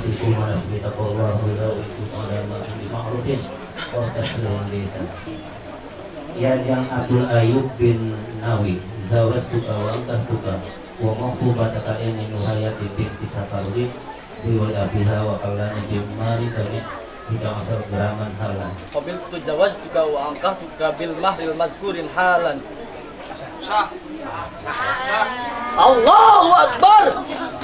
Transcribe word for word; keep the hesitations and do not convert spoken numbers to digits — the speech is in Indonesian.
yusifuna bi taqwallah wa zawikum ala ma'rufin wa taslimun lisan. Ya Jang Abdul Ayub bin Nawi zawras tuka wa angkah tuka wa mahbubataka ini nuhayati binti safarudin biwal abiha wa kallana jimari sami hingga asal geraman halan qabil tu jawaz tuka wa angkah tuka bil mahril mazkurin halan sah sah Allahu Akbar.